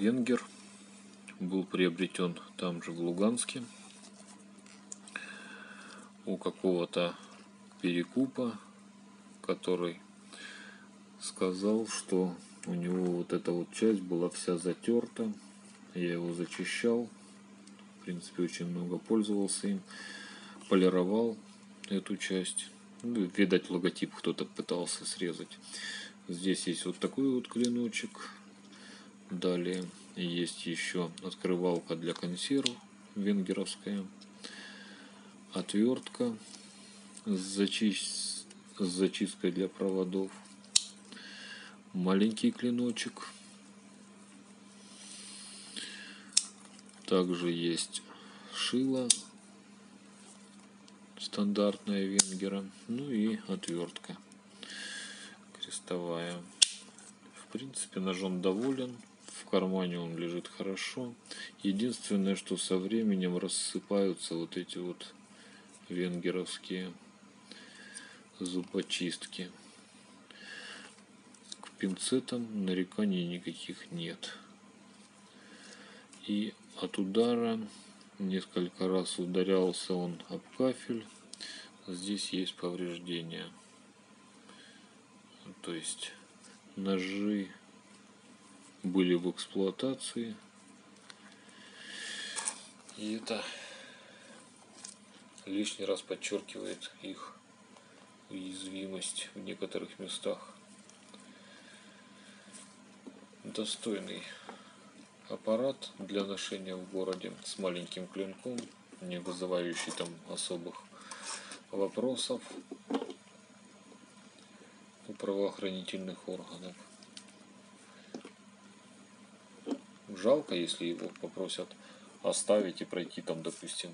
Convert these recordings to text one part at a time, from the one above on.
венгер. Был приобретен там же в Луганске у какого-то перекупа, который сказал, что у него вот эта вот часть была вся затерта. Я его зачищал, в принципе, очень много пользовался им, полировал эту часть. Ну, видать, логотип кто-то пытался срезать. Здесь есть вот такой вот клиночек. Далее есть еще открывалка для консерв венгеровская, отвертка с зачисткой для проводов, маленький клиночек. Также есть шило стандартная венгера, ну и отвертка крестовая. В принципе, ножом доволен. В кармане он лежит хорошо. Единственное, что со временем рассыпаются вот эти вот венгеровские зубочистки. К пинцетам нареканий никаких нет. И от удара несколько раз ударялся он об кафель. Здесь есть повреждения. То есть ножи были в эксплуатации. И это лишний раз подчеркивает их уязвимость в некоторых местах. Достойный аппарат для ношения в городе с маленьким клинком, не вызывающий там особых вопросов у правоохранительных органов. Жалко, если его попросят оставить и пройти там, допустим,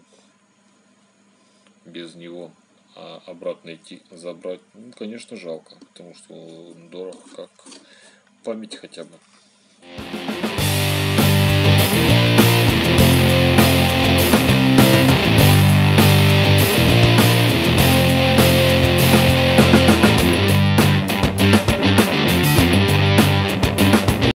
без него, а обратно идти забрать. Ну, конечно, жалко, потому что он дорог, как память хотя бы.